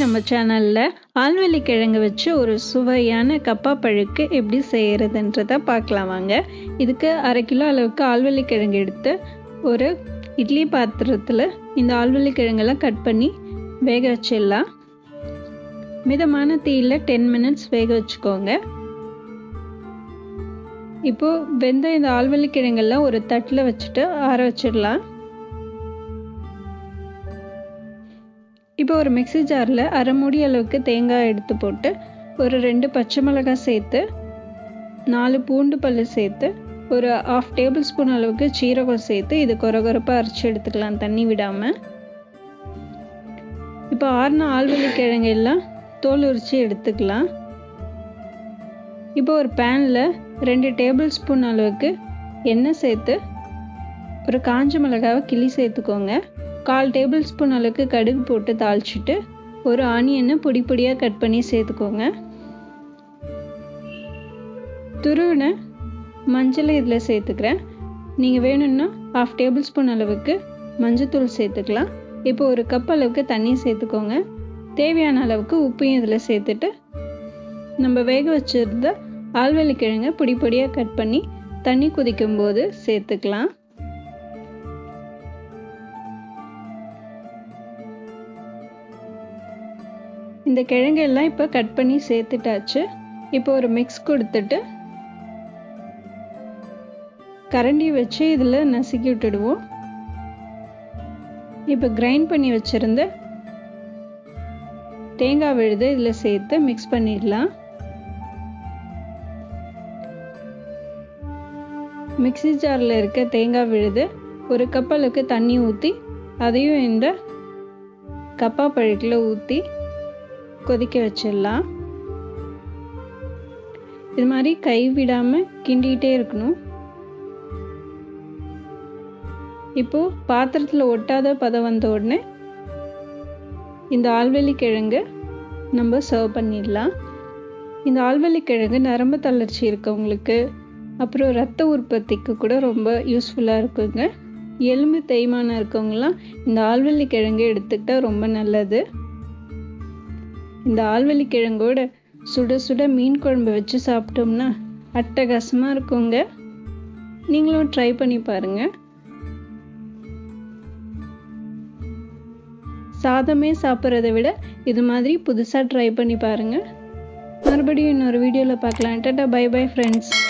நம்ம சேனல்ல ஆழ்வெள்ளிக்கிழங்கு வச்சு ஒரு சுவையான கப்பாப்பழுக்கு எப்படி செய்யறதுன்றத பார்க்கலாம் வாங்க. இதுக்கு 1/2 கிலோ அளவுக்கு ஆழ்வெள்ளிக்கிழங்கு எடுத்து ஒரு இட்லி பாத்திரத்தில் இந்த ஆழ்வெள்ளிக்கிழங்கெல்லாம் கட் பண்ணி வேக வச்சிடலாம். மிதமான தீயில 10 மினிட்ஸ் வேக வச்சுக்கோங்க. இப்போ வெந்த இந்த ஆழ்வெள்ளிக்கிழங்கெல்லாம் ஒரு தட்டில் வச்சுட்டு ஆற வச்சிடலாம். இப்போ ஒரு மிக்ஸி ஜாரில் 1/2 மூடி அளவுக்கு தேங்காய் எடுத்து போட்டு ஒரு 2 பச்சை மிளகாய் சேர்த்து 4 பூண்டு பல்லு சேர்த்து ஒரு 1/2 டேபிள் ஸ்பூன் அளவுக்கு சீரகம் சேர்த்து இது கொரகொரப்பாக அரைச்சி எடுத்துக்கலாம் தண்ணி விடாமல். இப்போ ஆறின ஆழ்வெள்ளிக்கிழங்கு எல்லாம் தோல் உரித்து எடுத்துக்கலாம். இப்போ ஒரு பேனில் 2 டேபிள் ஸ்பூன் அளவுக்கு எண்ணெய் சேர்த்து ஒரு காஞ்ச மிளகாவை கிள்ளி சேர்த்துக்கோங்க. 1/4 டேபிள் ஸ்பூன் அளவுக்கு கடுகு போட்டு தாளிச்சிட்டு ஒரு ஆனியனை பொடி பொடியாக கட் பண்ணி சேர்த்துக்கோங்க. துருவின மஞ்சளை இதில் சேர்த்துக்கிறேன். நீங்கள் வேணும்னா 1/2 டேபிள் ஸ்பூன் அளவுக்கு மஞ்சத்தூள் சேர்த்துக்கலாம். இப்போ ஒரு கப் அளவுக்கு தண்ணி சேர்த்துக்கோங்க. தேவையான அளவுக்கு உப்பையும் இதில் சேர்த்துட்டு நம்ம வேக வச்சிருந்த ஆழ்வெள்ளிக்கிழங்கை பொடி பொடியாக கட் பண்ணி தண்ணி கொதிக்கும் போது சேர்த்துக்கலாம். இந்த கிழங்கெல்லாம் இப்போ கட் பண்ணி சேர்த்துட்டாச்சு. இப்போ ஒரு மிக்ஸ் கொடுத்துட்டு கரண்டி வச்சு இதில் நசுக்கி விட்டுடுவோம். இப்போ கிரைண்ட் பண்ணி வச்சுருந்த தேங்காய் விழுது இதில் சேர்த்து மிக்ஸ் பண்ணிடலாம். மிக்ஸி ஜாரில் இருக்க தேங்காய் விழுது ஒரு கப் அளவுக்கு தண்ணி ஊற்றி அதையும் இந்த கப்பாப்பழுக்கில் ஊற்றி கொதிக்க வச்சிடலாம். இது மாதிரி கை விடாமல் கிண்டிகிட்டே இருக்கணும். இப்போ பாத்திரத்தில் ஒட்டாத பதம் வந்த உடனே இந்த ஆழ்வெள்ளிக்கிழங்கு நம்ம சர்வ் பண்ணிடலாம். இந்த ஆழ்வெள்ளிக்கிழங்கு நரம்பு தளர்ச்சி இருக்கவங்களுக்கு அப்புறம் இரத்த உற்பத்திக்கு கூட ரொம்ப யூஸ்ஃபுல்லாக இருக்குங்க. எலும்பு தேய்மானம் இருக்கவங்களாம் இந்த ஆழ்வெள்ளிக்கிழங்கு எடுத்துக்கிட்டால் ரொம்ப நல்லது. இந்த ஆழ்வெள்ளிக்கிழங்கோட சுட சுட மீன் குழம்பு வச்சு சாப்பிட்டோம்னா அட்டகாசமாக இருக்குங்க. நீங்களும் ட்ரை பண்ணி பாருங்க. சாதமே சாப்பிட்றத விட இது மாதிரி புதுசாக ட்ரை பண்ணி பாருங்க. மறுபடியும் இன்னொரு வீடியோவில் பார்க்கலாம். Tata, bye bye friends.